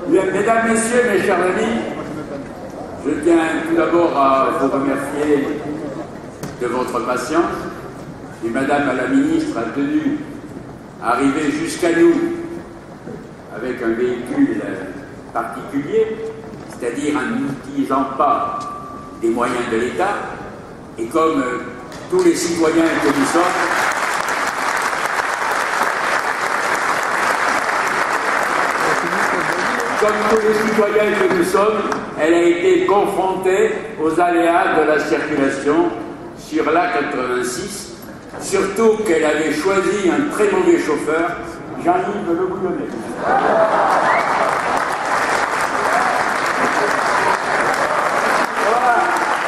Mesdames, Messieurs, mes chers amis, je tiens tout d'abord à vous remercier de votre patience. Et Madame la Ministre a tenu à arriver jusqu'à nous avec un véhicule particulier, c'est-à-dire en n'utilisant pas des moyens de l'État, et comme tous les citoyens que nous sommes, elle a été confrontée aux aléas de la circulation sur l'A86, surtout qu'elle avait choisi un très mauvais chauffeur, Jean-Yves Le Boulonnais. Voilà.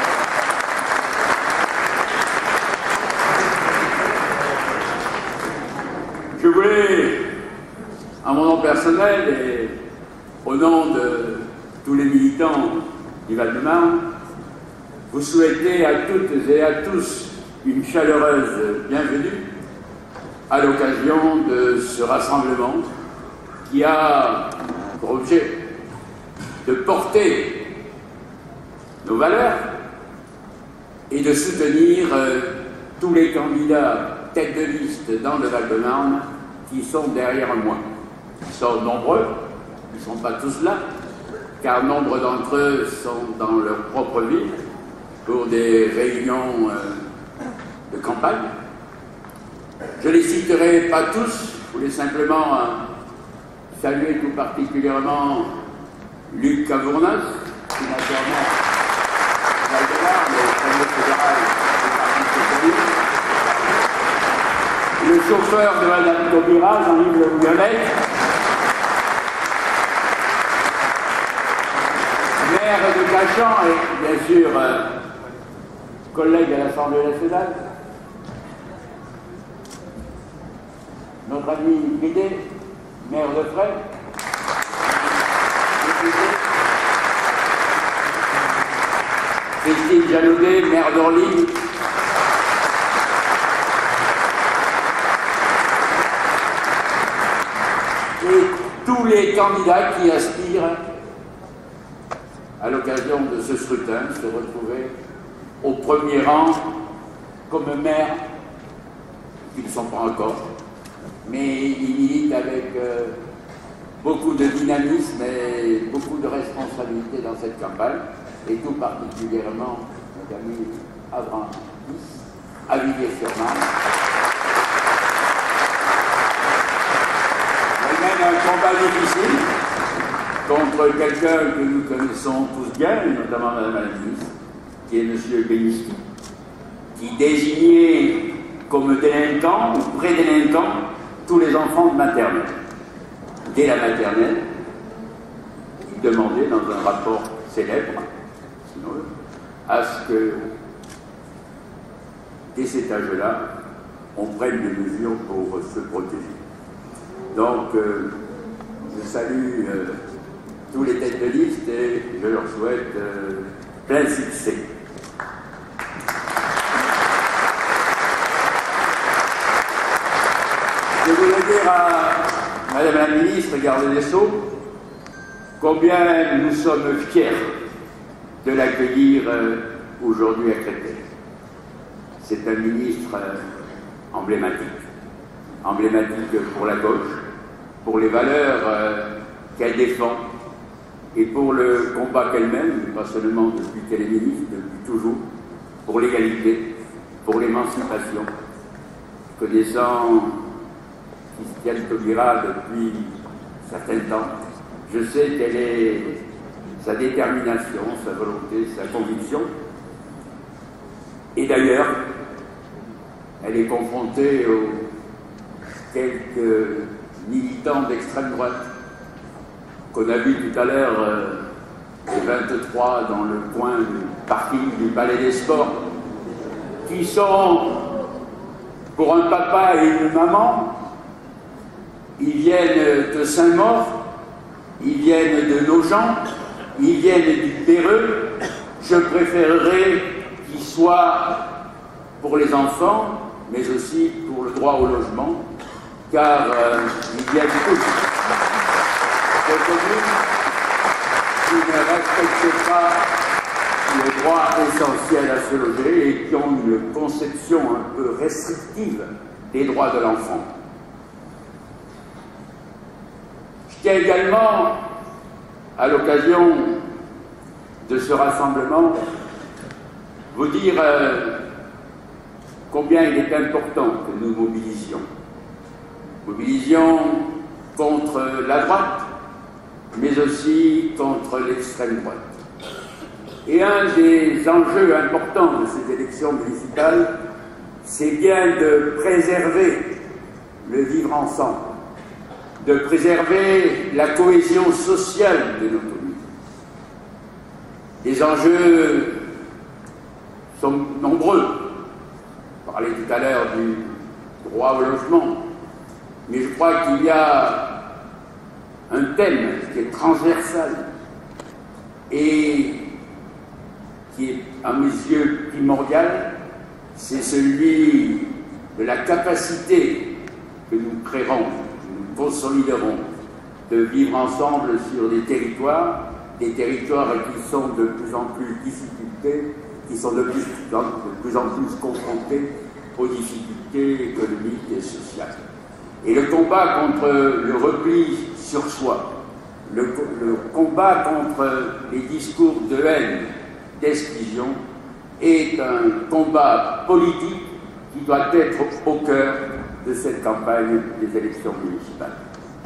Je voulais, à mon nom personnel et au nom de tous les militants du Val-de-Marne, vous souhaiter à toutes et à tous une chaleureuse bienvenue à l'occasion de ce rassemblement qui a pour objet de porter nos valeurs et de soutenir tous les candidats tête de liste dans le Val-de-Marne qui sont derrière moi. Ils sont nombreux. Ils ne sont pas tous là, car nombre d'entre eux sont dans leur propre ville pour des réunions de campagne. Je ne les citerai pas tous, je voulais simplement saluer tout particulièrement Luc Cavournas, sénateur Val-de-Marne, le premier fédéral du Parti socialiste, le chauffeur de Madame Taubira, Jean-Yves Le Boulonnais, maire de Cachan et bien sûr collègue à l'Assemblée nationale, notre ami Guédé, maire de Fray, Christine Janaudet, maire d'Orly, et tous les candidats qui aspirent à l'occasion de ce scrutin, se retrouver au premier rang comme maire, ils ne sont pas encore, mais ils militent avec beaucoup de dynamisme et beaucoup de responsabilité dans cette campagne, et tout particulièrement notre ami Abraham à Villiers-sur-Marne. Il mène un combat difficile contre quelqu'un que nous connaissons tous bien, notamment Madame la Ministre, qui est M. Bénisty, qui désignait comme délinquants ou pré-délinquants tous les enfants de maternelle. Dès la maternelle, il demandait dans un rapport célèbre, sinon, à ce que, dès cet âge-là, on prenne des mesures pour se protéger. Donc, je salue tous les têtes de liste et je leur souhaite plein succès. Je voulais dire à Madame la Ministre, garde des Sceaux, combien nous sommes fiers de l'accueillir aujourd'hui à Créteil. C'est un ministre emblématique pour la gauche, pour les valeurs qu'elle défend, et pour le combat qu'elle mène, pas seulement depuis qu'elle est ministre, depuis toujours, pour l'égalité, pour l'émancipation. Connaissant Christiane Taubira depuis un certain temps, je sais quelle est sa détermination, sa volonté, sa conviction. Et d'ailleurs, elle est confrontée aux quelques militants d'extrême droite qu'on a vu tout à l'heure, les 23 dans le coin du parking du Palais des Sports, qui sont, pour un papa et une maman, ils viennent de Saint-Maur, ils viennent de Nogent, ils viennent du Perreux. Je préférerais qu'ils soient pour les enfants, mais aussi pour le droit au logement, car ils viennent tous. qui ne respectent pas le droit essentiel à se loger et qui ont une conception un peu restrictive des droits de l'enfant. Je tiens également, à l'occasion de ce rassemblement, vous dire combien il est important que nous mobilisions. Mobilisions contre la droite, mais aussi contre l'extrême droite. Et un des enjeux importants de ces élections municipales, c'est bien de préserver le vivre ensemble, de préserver la cohésion sociale de nos communes. Les enjeux sont nombreux. On parlait tout à l'heure du droit au logement, mais je crois qu'il y a un thème qui est transversal et qui est, à mes yeux, primordial, c'est celui de la capacité que nous créerons, que nous consoliderons, de vivre ensemble sur des territoires qui sont de plus en plus difficultés, qui sont de plus en plus confrontés aux difficultés économiques et sociales. Et le combat contre le repli sur soi, le combat contre les discours de haine, d'exclusion, est un combat politique qui doit être au cœur de cette campagne des élections municipales.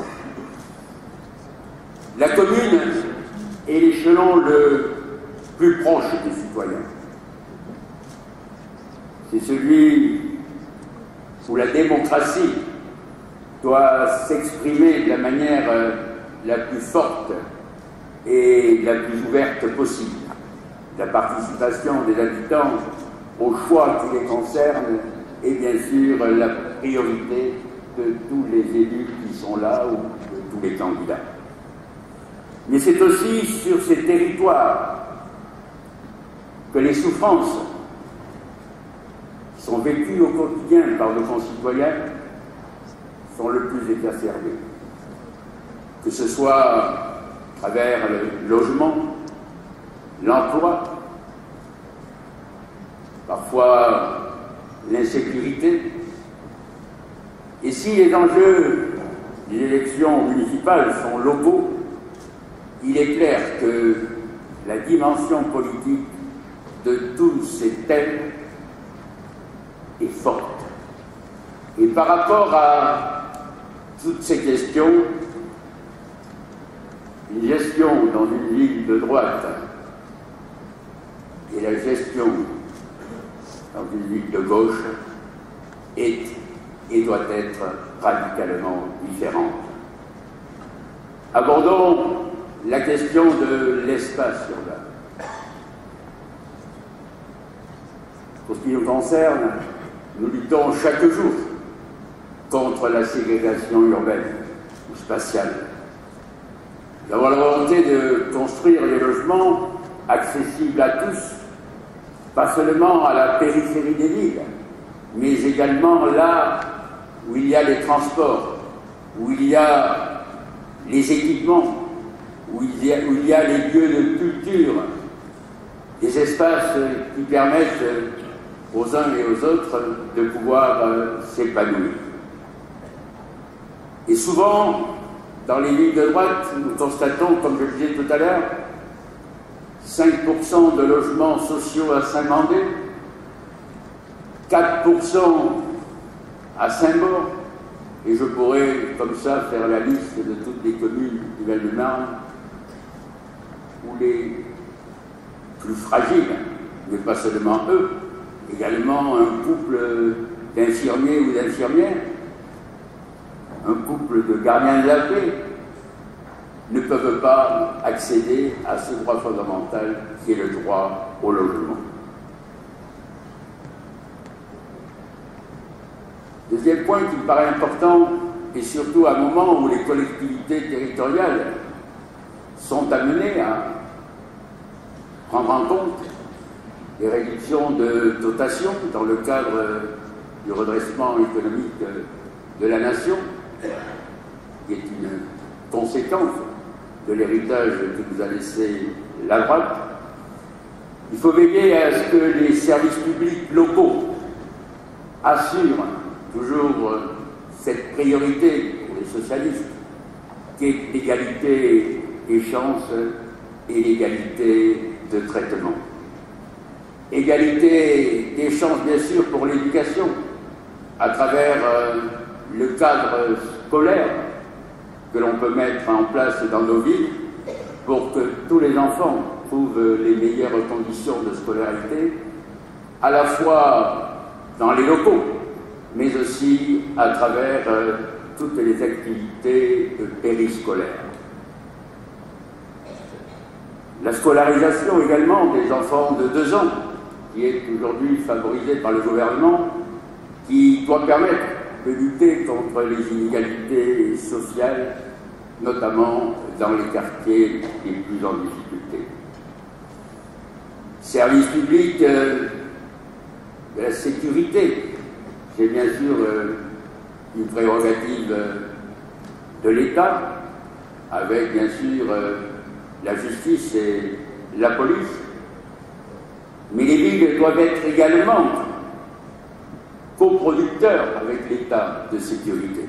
La commune est l'échelon le plus proche des citoyens. C'est celui où la démocratie doit s'exprimer de la manière la plus forte et la plus ouverte possible. La participation des habitants aux choix qui les concernent est bien sûr la priorité de tous les élus qui sont là ou de tous les candidats. Mais c'est aussi sur ces territoires que les souffrances qui sont vécues au quotidien par nos concitoyens sont le plus exacerbées. Que ce soit à travers le logement, l'emploi, parfois l'insécurité. Et si les enjeux des élections municipales sont locaux, il est clair que la dimension politique de tous ces thèmes est forte. Et par rapport à toutes ces questions, une gestion dans une ville de droite et la gestion dans une ville de gauche est et doit être radicalement différente. Abordons la question de l'espace urbain. Pour ce qui nous concerne, nous luttons chaque jour contre la ségrégation urbaine ou spatiale. Nous avons la volonté de construire des logements accessibles à tous, pas seulement à la périphérie des villes, mais également là où il y a les transports, où il y a les équipements, où il y a les lieux de culture, des espaces qui permettent aux uns et aux autres de pouvoir s'épanouir. Et souvent, dans les villes de droite, nous constatons, comme je le disais tout à l'heure, 5% de logements sociaux à Saint-Mandé, 4% à Saint-Maur, et je pourrais comme ça faire la liste de toutes les communes du Val-de-Marne où les plus fragiles, mais pas seulement eux, également un couple d'infirmiers ou d'infirmières, un couple de gardiens de la paix, ne peuvent pas accéder à ce droit fondamental qui est le droit au logement. Deuxième point qui me paraît important, et surtout à un moment où les collectivités territoriales sont amenées à prendre en compte les réductions de dotation dans le cadre du redressement économique de la nation, qui est une conséquence de l'héritage que nous a laissé la droite. Il faut veiller à ce que les services publics locaux assurent toujours cette priorité pour les socialistes, qui est l'égalité des chances et l'égalité de traitement. Égalité des chances, bien sûr, pour l'éducation, à travers le cadre scolaire que l'on peut mettre en place dans nos villes pour que tous les enfants trouvent les meilleures conditions de scolarité, à la fois dans les locaux, mais aussi à travers toutes les activités périscolaires. La scolarisation également des enfants de 2 ans, qui est aujourd'hui favorisée par le gouvernement, qui doit permettre de lutter contre les inégalités sociales, notamment dans les quartiers les plus en difficulté. Service public de la sécurité, c'est bien sûr une prérogative de l'État, avec bien sûr la justice et la police, mais les villes doivent être également coproducteurs avec l'État de sécurité.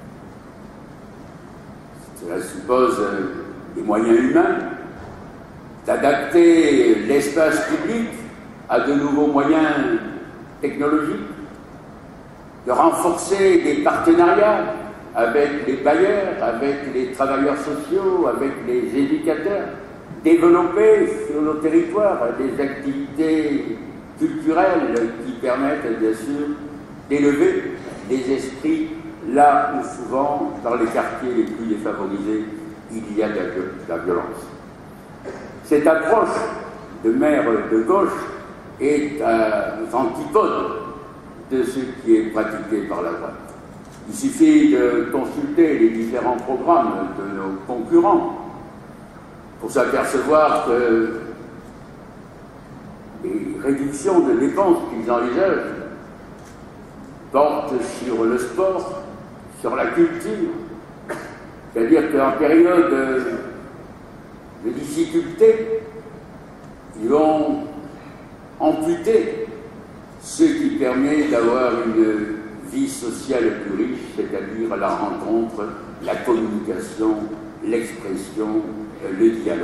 Cela suppose des moyens humains, d'adapter l'espace public à de nouveaux moyens technologiques, de renforcer des partenariats avec les bailleurs, avec les travailleurs sociaux, avec les éducateurs, développer sur nos territoires des activités culturelles qui permettent bien sûr d'élever les esprits là où souvent, dans les quartiers les plus défavorisés, il y a de la violence. Cette approche de maire de gauche est aux antipodes de ce qui est pratiqué par la droite. Il suffit de consulter les différents programmes de nos concurrents pour s'apercevoir que les réductions de dépenses qu'ils envisagent portent sur le sport, sur la culture, c'est-à-dire qu'en période de difficulté, ils vont amputer ce qui permet d'avoir une vie sociale plus riche, c'est-à-dire la rencontre, la communication, l'expression, le dialogue.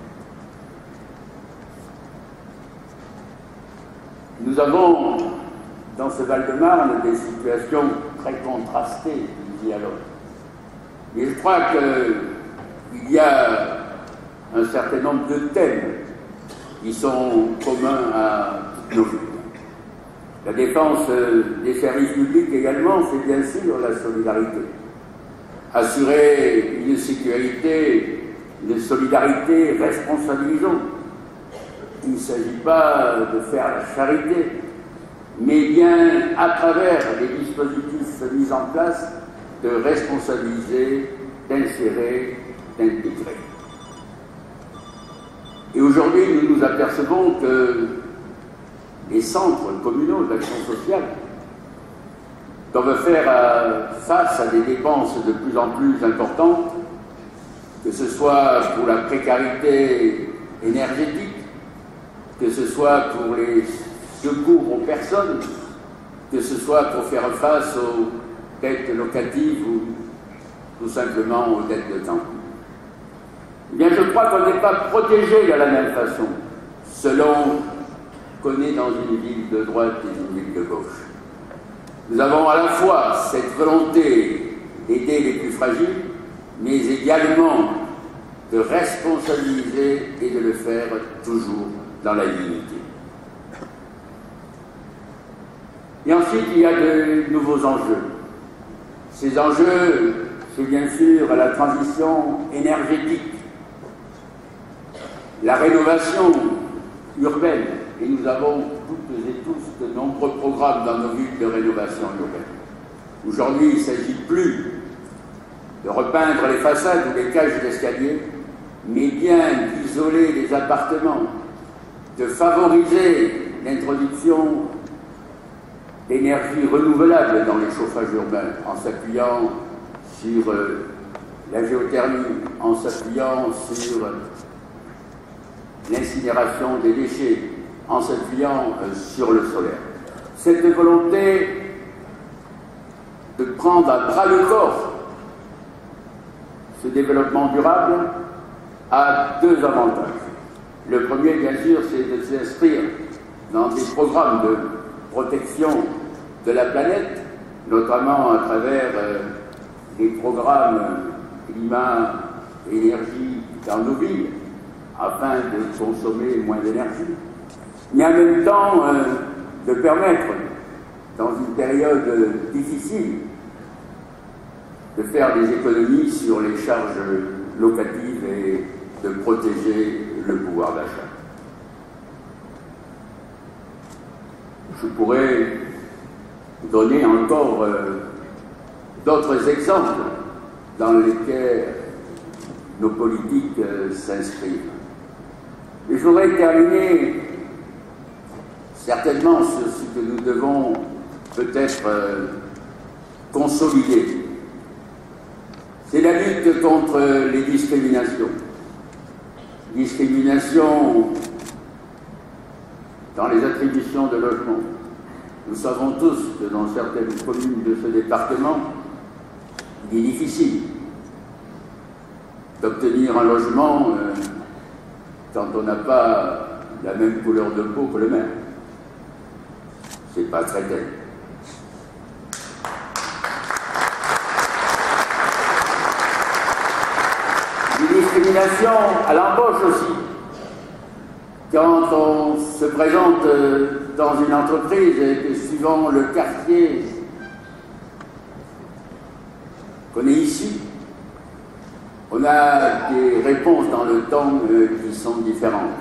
Nous avons dans ce Val-de-Marne des situations très contrastées du dialogue. Et je crois qu'il y a un certain nombre de thèmes qui sont communs à toutes nos vies. La défense des services publics également, c'est bien sûr la solidarité. Assurer une sécurité, une solidarité responsabilisante. Il ne s'agit pas de faire la charité, mais bien à travers les dispositifs mis en place, de responsabiliser, d'insérer, d'intégrer. Et aujourd'hui, nous nous apercevons que les centres communaux d'action sociale doivent faire face à des dépenses de plus en plus importantes, que ce soit pour la précarité énergétique, que ce soit pour les secours aux personnes, que ce soit pour faire face aux dettes locatives ou tout simplement aux dettes de temps. Eh bien, je crois qu'on n'est pas protégé de la même façon, selon qu'on est dans une ville de droite et une ville de gauche. Nous avons à la fois cette volonté d'aider les plus fragiles, mais également de responsabiliser et de le faire toujours dans la dignité. Et ensuite, il y a de nouveaux enjeux. Ces enjeux, c'est bien sûr la transition énergétique, la rénovation urbaine, et nous avons toutes et tous de nombreux programmes dans nos villes de rénovation urbaine. Aujourd'hui, il ne s'agit plus de repeindre les façades ou les cages d'escalier, mais bien d'isoler les appartements, de favoriser l'introduction d'énergies renouvelables dans les chauffages urbains, en s'appuyant sur la géothermie, en s'appuyant sur l'incinération des déchets, en s'appuyant sur le solaire. Cette volonté de prendre à bras le corps ce développement durable a deux avantages. Le premier, bien sûr, c'est de s'inscrire dans des programmes de protection de la planète, notamment à travers les programmes climat et énergie dans nos villes, afin de consommer moins d'énergie, mais en même temps de permettre, dans une période difficile, de faire des économies sur les charges locatives et de protéger le pouvoir d'achat. Je pourrais donner encore d'autres exemples dans lesquels nos politiques s'inscrivent. Mais je voudrais terminer certainement sur ce que nous devons peut-être consolider. C'est la lutte contre les discriminations. Discrimination dans les attributions de logement. Nous savons tous que dans certaines communes de ce département, il est difficile d'obtenir un logement quand on n'a pas la même couleur de peau que le maire. C'est pas très gai. Des discriminations à l'embauche aussi. Quand on se présente dans une entreprise et que suivant le quartier qu'on est ici, on a des réponses dans le temps qui sont différentes.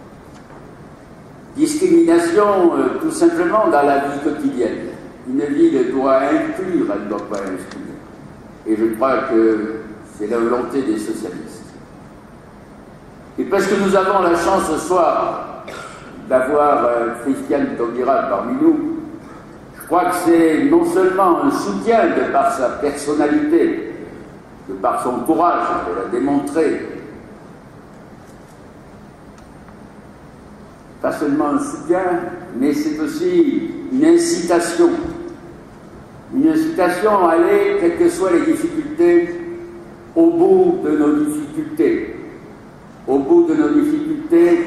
Discrimination tout simplement dans la vie quotidienne. Une ville doit inclure, elle ne doit pas exclure. Et je crois que c'est la volonté des socialistes. Et parce que nous avons la chance ce soir d'avoir Christiane Taubira parmi nous, je crois que c'est non seulement un soutien de par sa personnalité, de par son courage, elle a démontré, pas seulement un soutien, mais c'est aussi une incitation à aller, quelles que soient les difficultés, au bout de nos difficultés. Au bout de nos difficultés,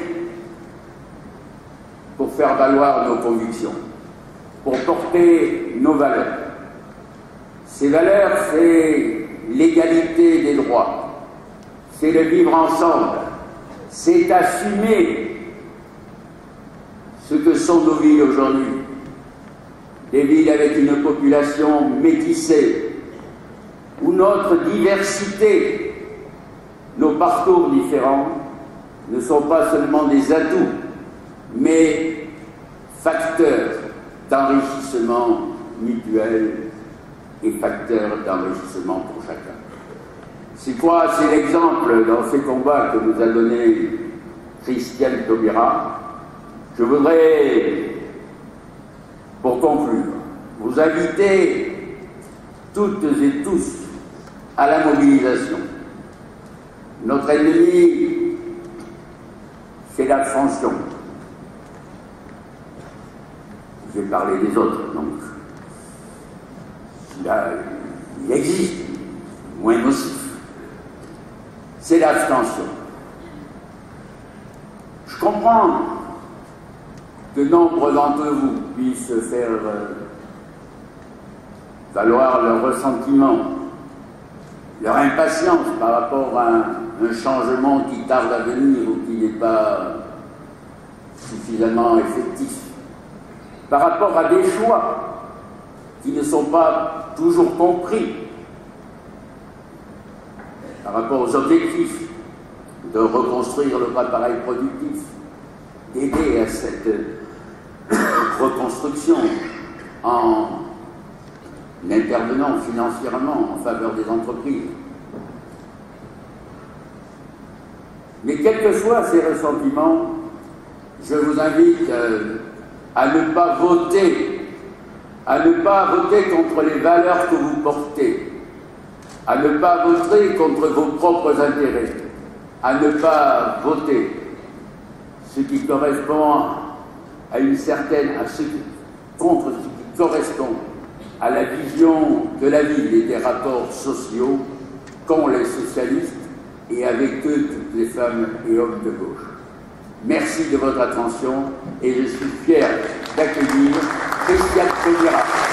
pour faire valoir nos convictions, pour porter nos valeurs. Ces valeurs, c'est l'égalité des droits, c'est le vivre ensemble, c'est assumer ce que sont nos villes aujourd'hui. Des villes avec une population métissée, où notre diversité, nos parcours différents ne sont pas seulement des atouts, mais facteurs d'enrichissement mutuel et facteurs d'enrichissement pour chacun. C'est quoi? C'est l'exemple dans ces combats que nous a donné Christiane Taubira. Je voudrais, pour conclure, vous inviter toutes et tous à la mobilisation. Notre ennemi, c'est l'abstention. J'ai parlé des autres, donc là, il existe, moins nocif. C'est l'abstention. Je comprends que nombre d'entre vous puissent faire valoir leur ressentiment, leur impatience par rapport à un changement qui tarde à venir ou qui n'est pas suffisamment effectif, par rapport à des choix qui ne sont pas toujours compris, par rapport aux objectifs de reconstruire le appareil productif, d'aider à cette reconstruction en intervenant financièrement en faveur des entreprises. Mais quels que soient ces ressentiments, je vous invite à ne pas voter contre les valeurs que vous portez, à ne pas voter contre vos propres intérêts, à ne pas voter ce qui correspond à une certaine, contre ce qui correspond à la vision de la ville et des rapports sociaux qu'ont les socialistes et avec eux toutes les femmes et hommes de gauche. Merci de votre attention et je suis fier d'accueillir Christiane Taubira.